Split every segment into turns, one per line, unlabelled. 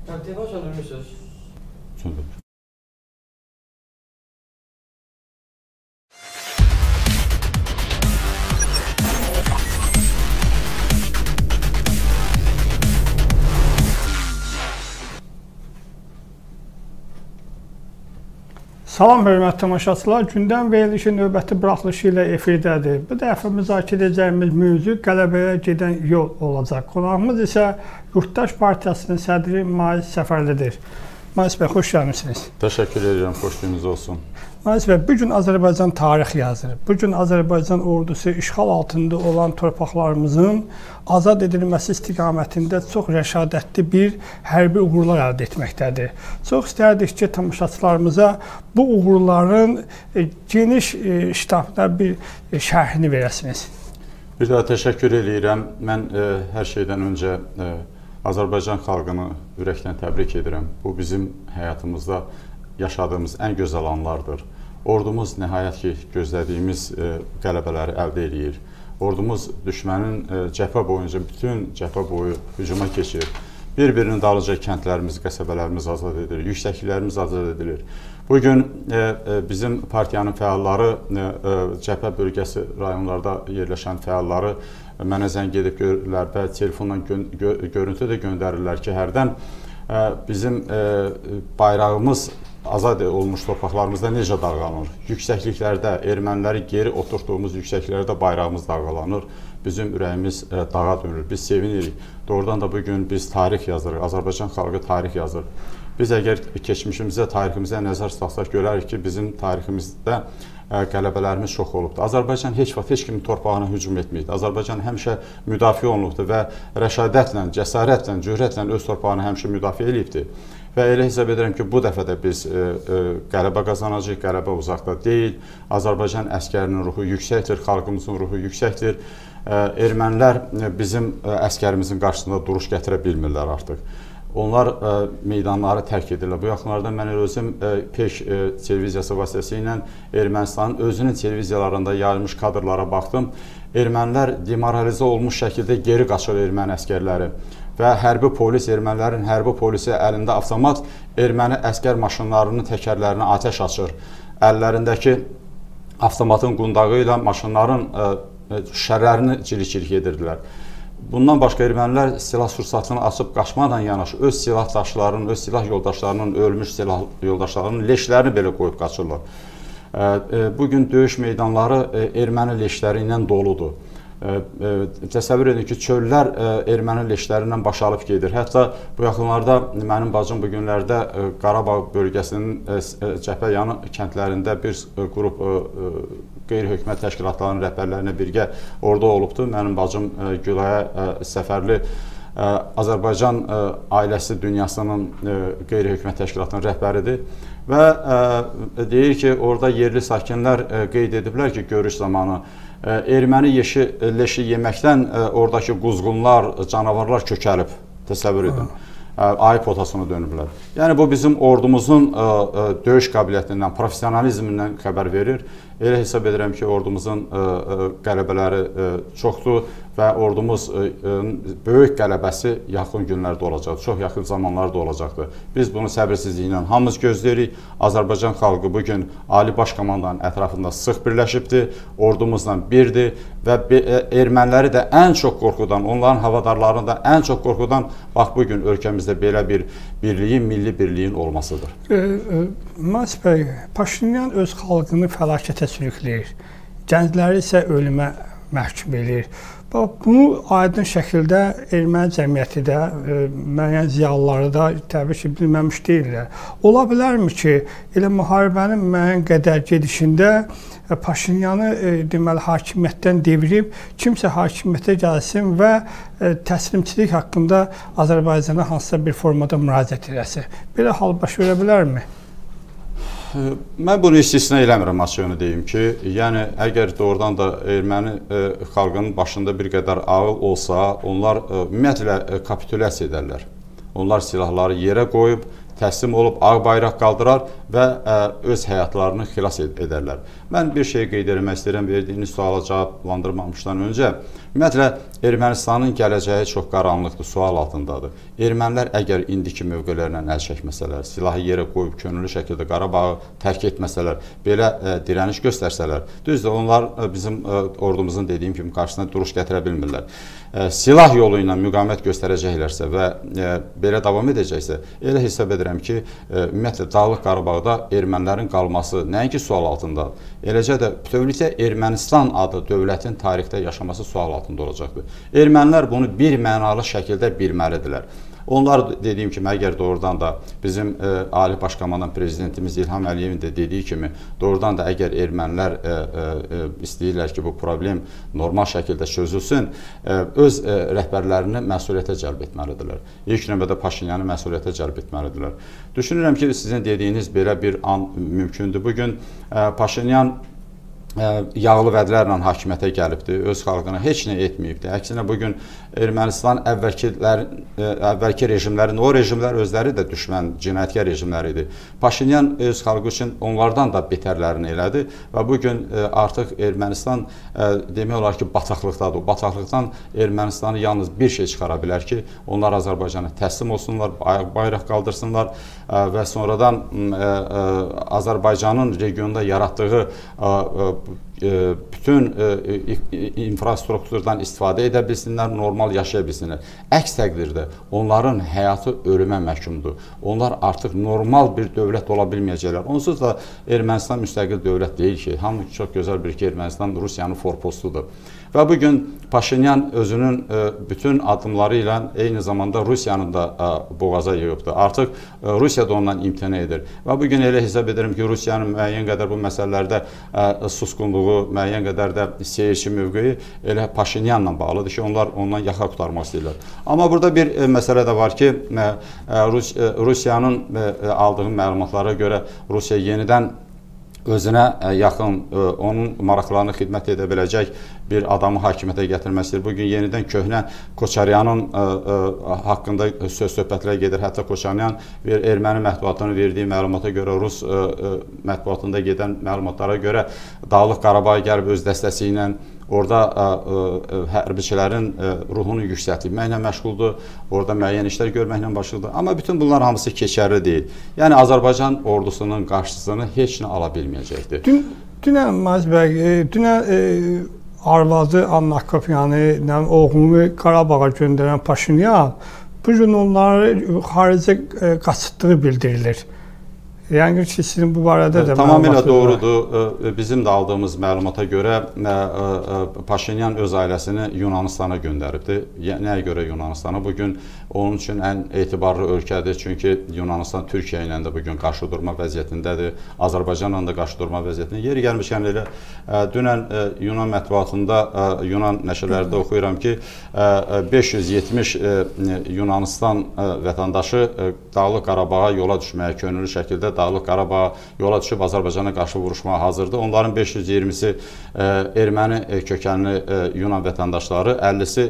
Telefon söndürmüşsünüz.
Söndürmüş.
Salam hörmətli tamaşaçılar, gündəm verilişi növbəti buraxılışı ilə efirdədir. Bu dəfə müzakirə edəcəyimiz mövzu qələbəyə gedən yol olacaq. Qonağımız isə Yurttaş Partiyasının sədri Mais Səfərlidir. Mais bəy, xoş gəlmişsiniz.
Təşəkkür edirəm, xoşluğunuz olsun.
Mais bəy, bugün Azərbaycan tarix yazır. Bugün Azərbaycan ordusu işğal altında olan torpaqlarımızın azad edilməsi istiqamətində çox rəşadətli bir hərbi uğurlar əldə etməkdədir. Çox istərdik ki, tamaşaçılarımıza bu uğurların geniş ştabda bir şərhini verəsiniz.
Bir daha təşəkkür edirəm. Mən hər şeydən öncə Azərbaycan xalqını ürəkdən təbrik edirəm. Bu bizim həyatımızda yaşadığımız ən gözəl anlardır. Ordumuz nəhayət ki, gözlədiyimiz qələbələri əldə edir. Ordumuz düşmənin cəbhə boyunca, bütün cəbhə boyu hücuma keçir. Bir-birinin dalıca kəndlərimiz, qəsəbələrimiz azad edilir, yüksəkliklərimiz azad edilir. Bugün bizim partiyanın fəalları, cəbhə bölgəsi rayonlarda yerləşən fəalları mənə zəng edib görürlər və telefonla görüntü də göndərirlər ki, hərdən bizim bayrağımız azad olmuş torpaqlarımızda necə dalğalanır? Yüksəkliklərdə, erməniləri geri oturtduğumuz yüksəkliklərdə bayrağımız dalğalanır. Bizim ürəyimiz dağa dönür, biz sevinirik. Doğrudan da bugün biz tarix yazırıq, Azərbaycan xalqı tarix yazır. Biz əgər keçmişimizə, tariximizə nəzər satsaq görərik ki, bizim tariximizdə qələbələrimiz çox olubdur. Azərbaycan heç vaxt heç kimin torpağına hücum etməyib. Azərbaycan həmişə müdafiə olunubdur və rəşadətlə, cəsarətlə, cürətlə öz torpağını həmişə müdafiə edibdir. Və elə hesab edirəm ki, bu dəfə də biz qələbə qazanacağıq, qələbə uzaqda deyil. Azərbaycan əskərinin ruhu yüksəkdir, xalqımızın ruhu yüksəkdir. Ermənilər bizim əskərimizin qarşısında duruş gətirə bilmirlər artıq. Onlar meydanları tərk edirlər. Bu yaxınlarda mən özüm Peş televiziyası vasitəsilə Ermənistanın özünün televiziyalarında yayılmış kadrlara baxdım. Ermənilər demoralizə olmuş şəkildə geri qaçır erməni əskərləri və hərbi polis, ermənilərin hərbi polisi əlində avtomat erməni əskər maşınlarının təkərlərinə atəş açır. Əllərindəki avtomatın qundağı ilə maşınların şüşələrini cilik-cilik edirdilər. Bundan başqa ermənilər silah sursatını açıb qaçmaqla yanaşı öz silahdaşlarının, öz silah yoldaşlarının, ölmüş silah yoldaşlarının leşlərini belə qoyub qaçırlar. Bugün döyüş meydanları erməni leşləri ilə doludur. Təsəvvür edin ki, çöllər erməni leşlərindən başalıb gedir. Hətta bu yaxınlarda mənim bacım bu günlərdə Qarabağ bölgəsinin cəbhə yanı kəndlərində bir qrup qeyri-hökumət təşkilatlarının rəhbərlərinə birgə orada olubdur. Mənim bacım Gülaya Səfərli Azərbaycan ailəsi dünyasının qeyri-hökumət təşkilatının rəhbəridir və deyir ki, orada yerli sakinlər qeyd ediblər ki, görüş zamanı erməni leşi yeməkdən oradakı quzğunlar, canavarlar kökəlib, təsəvvür edin. Ayı potasına dönüblər. Yəni, bu bizim ordumuzun döyüş qabiliyyətindən, profesionalizmindən xəbər verir. Elə hesab edirəm ki, ordumuzun qələbələri çoxdur və ordumuz böyük qələbəsi yaxın günlərdə olacaqdır, çox yaxın zamanlarda olacaqdır. Biz bunu səbirsizliklə hamımız gözləyirik. Azərbaycan xalqı bugün Ali Baş Komandanın ətrafında sıx birləşibdir, ordumuzla birdir və erməniləri də ən çox qorxudan, onların havadarlarını da ən çox qorxudan bax, bugün ölkəmizdə belə bir birliyin, milli birliyin olmasıdır.
Mais bəy, Paşinyan öz xalqını fəlakətə sürükləyir, gəncləri isə ölümə məhkum edir. Bunu aydın şəkildə erməni cəmiyyəti də, müəyyən ziyalıları da təbii ki, bilməmiş deyirlər. Ola bilərmi ki, elə müharibənin müəyyən qədər gedişində Paşinyanı deməli, hakimiyyətdən devirib, kimsə hakimiyyətə gəlsin və təslimçilik haqqında Azərbaycana hansısa bir formada müraciət edəsi. Belə hal baş verə bilərmi?
Mən bunu istisna eləmirəm, açığını deyim ki, yəni əgər doğrudan da erməni xalqının başında bir qədər ağıl olsa, onlar ümumiyyətlə kapitulyasiya edərlər. Onlar silahları yerə qoyub, təslim olub ağ bayraq qaldırar və öz həyatlarını xilas edərlər. Mən bir şey qeyd etmək istəyirəm, verdiyiniz suala cavablandırmamışdan öncə. Ümumiyyətlə, Ermənistanın gələcəyi çox qaranlıqdır, sual altındadır. Ermənilər əgər indiki mövqelərindən əl çəkməsələr, silahı yerə qoyub könüllü şəkildə Qarabağı tərk etməsələr, belə dirəniş göstərsələr, düzdür, onlar bizim ordumuzun dediyim kimi qarşısına duruş gətirə bilmirlər. Silah yolu ilə müqavimət göstərəcəklərsə və belə davam edəcəksə, elə hesab edirəm ki, ümumiyyətlə Dağlıq Qarabağda ermənilərin qalması nəinki sual altındadır, eləcə də bütövlükdə Ermənistan adı dövlətin tarixdə yaşaması sual altında olacaqdır. Ermənilər bunu bir mənalı şəkildə bilməlidirlər. Onlar dediyim kimi, əgər doğrudan da bizim Ali Baş Komandan Prezidentimiz İlham Əliyevin də dediyi kimi, doğrudan da əgər ermənilər istəyirlər ki, bu problem normal şəkildə çözülsün, öz rəhbərlərini məsuliyyətə cəlb etməlidirlər. İlk növbədə Paşinyanı məsuliyyətə cəlb etməlidirlər. Düşünürəm ki, sizin dediyiniz belə bir an mümkündür. Bugün Paşinyan yağlı vədlərlə hakimiyyətə gəlibdir, öz xalqına heç nə etməyibdir. Əksinə, bugün Ermənistan əvvəlki rejimlərin, o rejimlər özləri də düşmən, cinayətkar rejimlər idi. Paşinyan öz xalqı üçün onlardan da betərlərini elədi və bugün artıq Ermənistan demək olar ki, bataqlıqdadır. O bataqlıqdan Ermənistanı yalnız bir şey çıxara bilər ki, onlar Azərbaycana təslim olsunlar, bayraq qaldırsınlar və sonradan Azərbaycanın regionda yaratdığı bütün infrastrukturdan istifadə edə bilsinlər, normal yaşaya bilsinlər. Əks təqdirdə onların həyatı ölümə məhkumdur. Onlar artıq normal bir dövlət ola bilməyəcəklər. Onsuz da Ermənistan müstəqil dövlət deyil ki, hamı çox gözəl bilir ki, Ermənistan Rusiyanın forpostudur. Və bugün Paşinyan özünün bütün addımları ilə eyni zamanda Rusiyanın da boğaza yığıbdır. Artıq Rusiya da ondan imtina edir. Və bugün elə hesab edirəm ki, Rusiyanın müəyyən qədər bu məsələlərdə susqunluğu, müəyyən qədər də seyirci mövqeyi elə Paşinyanla bağlıdır ki, onlar ondan yaxa qurtarmaq istəyirlər. Amma burada bir məsələ də var ki, Rusiyanın aldığı məlumatlara görə Rusiya yenidən özünə yaxın, onun maraqlarına xidmət edə biləcək bir adamı hakimiyyətə gətirməsidir. Bugün yenidən köhnə Koçaryanın haqqında söhbətlər gedir. Hətta Koçaryan erməni mətbuatının verdiyi məlumata görə, Rus mətbuatında gedən məlumatlara görə Dağlıq Qarabağa gəlib öz dəstəsi ilə orada hərbiçilərin ruhunu yüksəltməklə məşğuldur, orada müəyyən işlər görməklə başladı. Amma bütün bunlar hamısı keçərli deyil. Yəni, Azərbaycan ordusunun qarşısını heç nə ala bilməyəcəkdir.
Dünən Mazi bəy, dünən arvadı Anna Akopyanı, oğlunu Qarabağa göndərən Paşinyan bu gün onları xaricə qaçırtdığı bildirilir. Yəni ki, sizin bu barədə də
tamamilə doğrudur. Bizim də aldığımız məlumata görə Paşinyan öz ailəsini Yunanistana göndəribdir. Nəyə görə Yunanistana? Bugün onun üçün ən etibarlı ölkədir. Çünki Yunanistan Türkiyə ilə də bugün qarşıdurma vəziyyətindədir. Azərbaycanla da qarşıdurma vəziyyətində. Yeri gəlmişkən elə dünən Yunan mətbuatında, Yunan nəşrlərdə oxuyuram ki, 570 Yunanistan vətəndaşı Dağlıq Qarabağa yola düşməyə könüllü şəkildə Dağlıq Qarabağa yola düşüb Azərbaycana qarşı vuruşmağa hazırdır. Onların 520-si erməni kökənli Yunan vətəndaşları, 50-si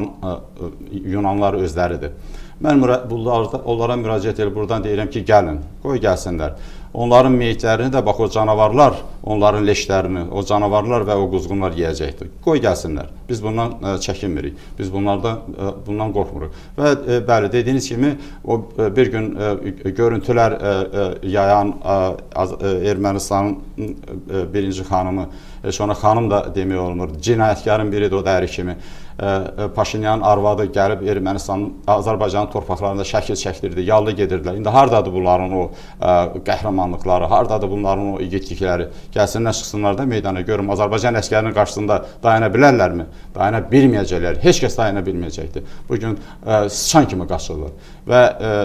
Yunanlar özləridir. Mən onlara müraciət edib buradan deyirəm ki, gəlin, qoy gəlsinlər. Onların meyitlərini də, bax o canavarlar, onların leşlərini, o canavarlar və o quzğunlar yeyəcəkdir. Qoy gəlsinlər. Biz bundan çəkinmirik. Biz bundan qorxmuruq. Və bəli, dediyiniz kimi, o bir gün görüntülər yayan Ermənistanın birinci xanımı, ona xanım da demək olmur, cinayətkarın biridir o dəri kimi. Paşinyanın arvadı gəlib Azərbaycanın torpaqlarında şəkil çəkdirdi, yallı gedirdilər. İndi haradadır bunların o qəhrəmanlıqları, haradadır bunların o igidlikləri? Gəlsinlər, çıxsınlar da meydana görüm. Azərbaycan əskərinin qarşısında dayana bilərlərmi? Dayana bilməyəcəklər. Heç kəs dayana bilməyəcəkdir. Bugün sıçan kimi qaçırlar. Və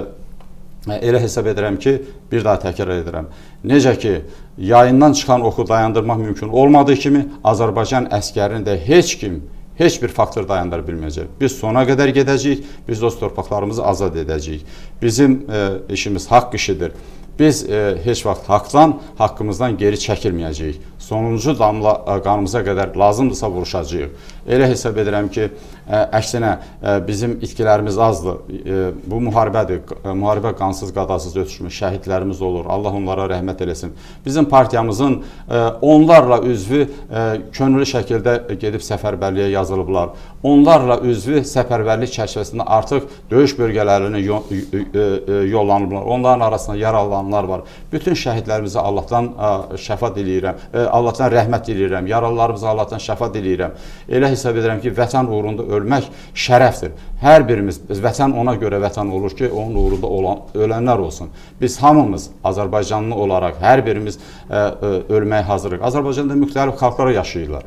elə hesab edirəm ki, bir daha təkrar edirəm. Necə ki, yayından çıxan oxu dayandırmaq mümkün olmadığı kimi, Azərbaycan əskərini də heç bir faktor dayandıra bilməyəcək. Biz sona qədər gedəcəyik, biz öz torpaqlarımızı azad edəcəyik. Bizim işimiz haqq işidir. Biz heç vaxt haqqımızdan geri çəkilməyəcəyik. sonuncu damla qanımıza qədər lazımdırsa vuruşacağıq. Elə hesab edirəm ki, əksinə bizim itkilərimiz azdır. Bu müharibədir. Müharibə qansız, qadasız ötüşmüş şəhidlərimiz olur. Allah onlara rəhmət eləsin. Bizim partiyamızın onlarla üzvü könüllü şəkildə gedib səfərbərliyə yazılıblar. Onlarla üzvü səfərbərlik çərçivəsində artıq döyüş bölgələrinə yollanıblar. Onların arasında yaralananlar var. Bütün şəhidlərimizə Allahdan şəfa diləyirəm. Allahdan rəhmət diləyirəm. Yaralılarımıza Allahdan şəfa diləyirəm. Elə hesab edirəm ki, vətən uğrunda ölmək şərəfdir. Hər birimiz, vətən ona görə vətən olur ki, onun uğrunda ölənlər olsun. Biz hamımız Azərbaycanlı olaraq hər birimiz ölməyə hazırıq. Azərbaycanda müxtəlif xalqlar yaşayırlar.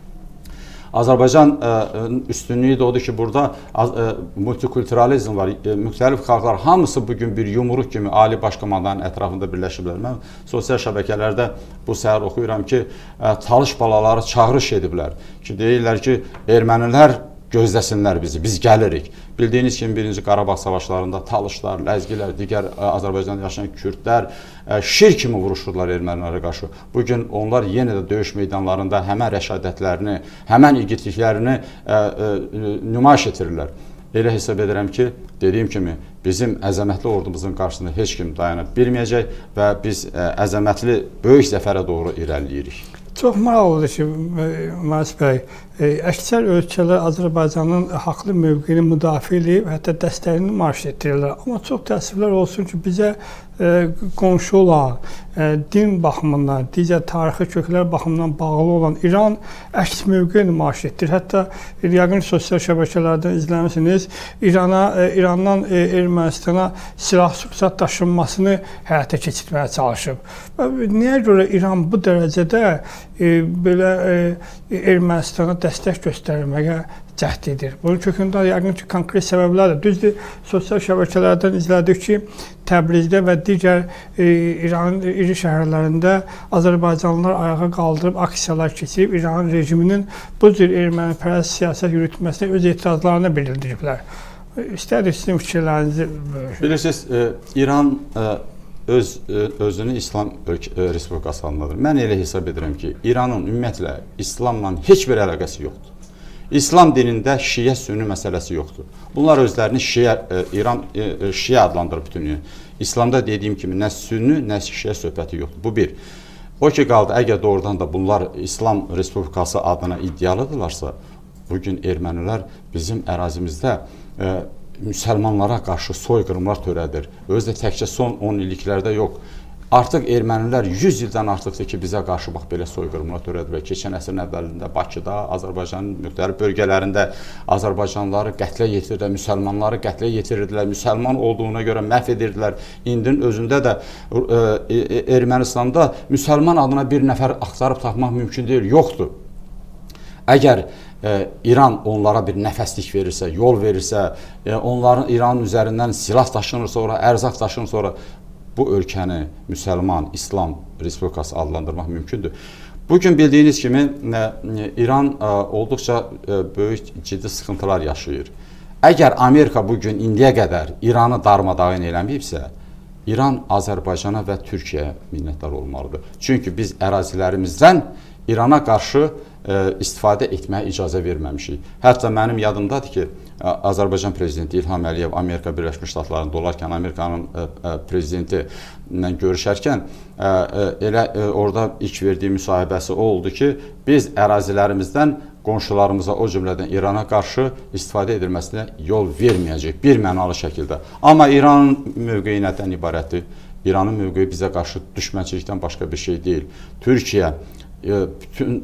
Azərbaycan üstünlüyü də odur ki, burada multikulturalizm var, müxtəlif xalqlar hamısı bugün bir yumruq kimi Ali Başkomandanın ətrafında birləşiblər. Mən sosial şəbəkələrdə bu səhər oxuyuram ki, Talış balaları çağırış ediblər ki, deyirlər ki, ermənilər gözləsinlər bizi, biz gəlirik. Bildiyiniz kimi 1-ci Qarabağ savaşlarında Talışlar, Ləzgilər, digər Azərbaycanda yaşayan Kürdlər şir kimi vuruşurlar ermənilərə qarşı. Bugün onlar yenə də döyüş meydanlarında həmən rəşadətlərini, həmən igidliklərini nümayiş etdirirlər. Elə hesab edirəm ki, dediyim kimi, bizim əzəmətli ordumuzun qarşısında heç kim dayana bilməyəcək və biz əzəmətli böyük zəfərə doğru irəliləyirik.
Çox maraqlıdır ki, Maris bəy, əksər ölkələr Azərbaycanın haqlı mövqeyini müdafiə edib, hətta dəstəyini nümayiş etdirirlər. Amma çox təəssüflər olsun ki, bizə qonşu olan, din baxımından, digər tarixi köklər baxımından bağlı olan İran əks mövqe nümayiş etdirir. Hətta yəqin sosial şəbəkələrdən izləmişsiniz, İrandan Ermənistana silah-sursat daşınmasını həyata keçirməyə çalışıb. Niyə görə İran bu dərəcədə belə Ermənistana dəstək göstərməyə cəhd edir? Bunun kökündə yəqin ki, konkret səbəblərdir. Düzdür, sosial şəbəkələrdən izlədik ki, Təbrizdə və digər İranın iri şəhərlərində Azərbaycanlılar ayağa qaldırıb aksiyalar keçirib İranın rejiminin bu cür ermənipərəst siyasət yürütməsinə öz etirazlarını bildiriblər. İstədik sizin fikirlərinizi.
Bilirsiniz, İran özünü İslam Respublikası adlandır. Mən elə hesab edirəm ki, İranın ümumiyyətlə İslamla heç bir əlaqəsi yoxdur. İslam dinində şiə-sünni məsələsi yoxdur. Bunlar özlərini İran şiə adlandırır bütünlüyü. İslamda dediyim kimi nə sünni, nə şiə söhbəti yoxdur. Bu bir. O ki qaldı, əgər doğrudan da bunlar İslam Respublikası adına iddialıdırlarsa, bugün ermənilər bizim ərazimizdə müsəlmanlara qarşı soyqırımlar törədir. Özü də təkcə son 10 illiklərdə yox. Artıq ermənilər 100 ildən artıqdır ki, bizə qarşı bax belə soyqırımlar törədir və keçən əsrin əvvəlində Bakıda, Azərbaycanın müxtəlif bölgələrində Azərbaycanlıları qətlə yetirdilər, müsəlmanları qətlə yetirirdilər, müsəlman olduğuna görə məhv edirdilər. İndinin özündə də Ermənistanda müsəlman adına bir nəfər axtarıb tapmaq mümkün deyil, yoxdur. Əgər İran onlara bir nəfəslik verirsə, yol verirsə, onların İranın üzərindən silah daşınırsa, ora ərzaq daşınırsa, ora bu ölkəni müsəlman, İslam Respublikası adlandırmaq mümkündür. Bugün bildiyiniz kimi İran olduqca böyük ciddi sıxıntılar yaşayır. Əgər Amerika bugün indiyə qədər İranı darmadağın eləməyibsə, İran Azərbaycana və Türkiyəyə minnətdar olmalıdır. Çünki biz ərazilərimizdən İrana qarşı istifadə etməyə icazə verməmişik. Hətta mənim yadımdadır ki, Azərbaycan prezidenti İlham Əliyev Amerika Birləşmiş Ştatlarında olarkən, Amerikanın prezidenti ilə görüşərkən elə orada ilk verdiyi müsahibəsi oldu ki, biz ərazilərimizdən qonşularımıza, o cümlədən İrana qarşı istifadə edilməsinə yol verməyəcək, bir mənalı şəkildə. Amma İranın mövqeyi nədən ibarətdir? İranın mövqeyi bizə qarşı düşmənçilikdən başqa bir şey deyil. Türkiyə bütün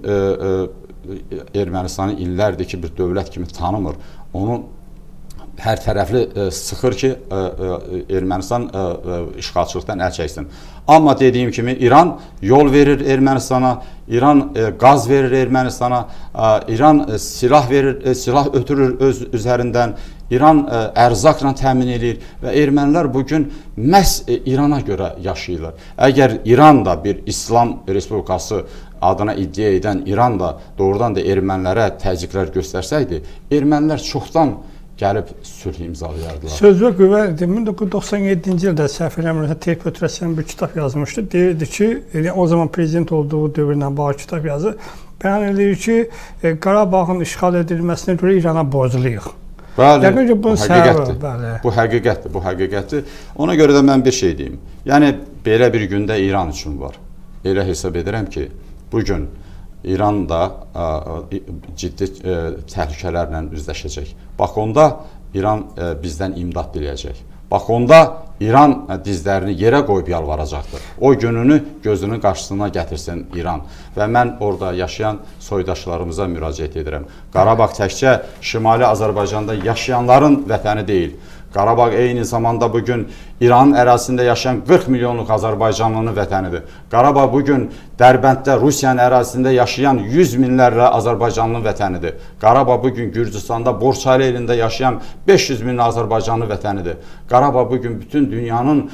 Ermənistanı illərdir ki, bir dövlət kimi tanımır. Onu hər tərəfli sıxır ki, Ermənistan işğalçılıqdan əl çəksin. Amma dediyim kimi, İran yol verir Ermənistana, İran qaz verir Ermənistana, İran silah verir, silah ötürür öz üzərindən, İran ərzaqla təmin edir və ermənilər bugün məhz İrana görə yaşayırlar. Əgər İran da bir İslam Respublikası adına iddia edən İran da doğrudan da ermənilərə təzyiqlər göstərsəydi, ermənilər çoxdan gəlib sülh imzalayardılar.
Söz və qüvvə 1997-ci ildə səhv eləmirəmsə Tevfik Ötürəsiyan bir kitab yazmışdı. Deyirdi ki, o zaman prezident olduğu dövrlə bağlı kitab yazır. Bəyan edir ki, Qarabağın işğal edilməsinə görə İrana borcluyuq.
Bəli, bu həqiqətdir. Bu həqiqətdir. Ona görə də mən bir şey deyim. Yəni, belə bir gündə İran üçün var. Elə hesab edirəm ki, bugün İran da ciddi təhlükələrlə üzləşəcək. Bax, onda İran bizdən imdad diləyəcək. Bax, onda İran dizlərini yerə qoyub yalvaracaqdır. O gününü gözünün qarşısına gətirsin İran. Və mən orada yaşayan soydaşlarımıza müraciət edirəm. Qarabağ təkcə Şimali Azərbaycanda yaşayanların vətəni deyil. Qarabağ eyni zamanda bugün İranın ərazisində yaşayan 40 milyonluq Azərbaycanlının vətənidir. Qarabağ bugün Dərbənddə Rusiyanın ərazisində yaşayan 100 minlərlə Azərbaycanlının vətənidir. Qarabağ bugün Gürcüstanda Borçaylı elində yaşayan 500 minli Azərbaycanlı vətənidir. Qarabağ bugün bütün dünyanın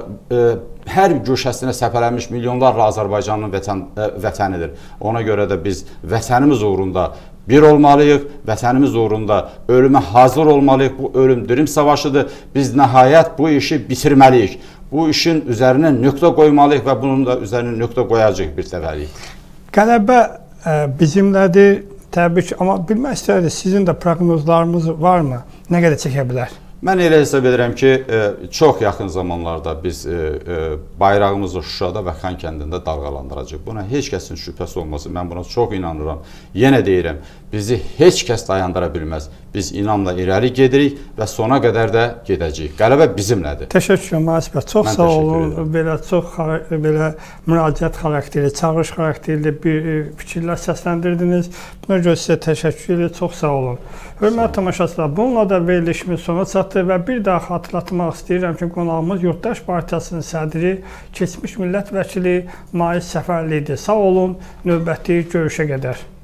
hər güşəsinə səpələnmiş milyonlarla Azərbaycanlının vətənidir. Ona görə də biz vətənimiz uğrunda bir olmalıyıq, vətənimiz uğrunda ölümə hazır olmalıyıq. Bu ölüm dirim savaşıdır. Biz nəhayət bu işi bitirməliyik. Bu işin üzərinə nöqtə qoymalıyıq və bunun da üzərinə nöqtə qoyacaq bir səfərlik.
Qələbə bizimlədir, təbii ki, amma bilmək istərdik, sizin də proqnozlarınız varmı? Nə qədər çəkə bilər?
Mən elə hesab edirəm ki, çox yaxın zamanlarda biz bayrağımızı Şuşada və Xan kəndində dalğalandıracaq. Buna heç kəsin şübhəsi olmasın, mən buna çox inanıram. Yenə deyirəm, bizi heç kəs dayandıra bilməz. Biz inamla irəli gedirik və sona qədər də gedəcəyik. Qələbə bizimlədir.
Təşəkkür Maris bəy, çox sağ olun. Belə müraciət xarakterli, çağırış xarakterli bir fikirlər səsləndirdiniz. Buna görə sizə təşəkkür edirəm, çox sağ olun. Hörmətli tamaşaçılar, bununla da verilişimiz sona çatdı və bir daha xatırlatmaq istəyirəm ki, qonağımız Yurttaş Partiyasının sədri, keçmiş millət vəkili Maris Səfərli idi. Sağ olun, növbəti görüşə qədər.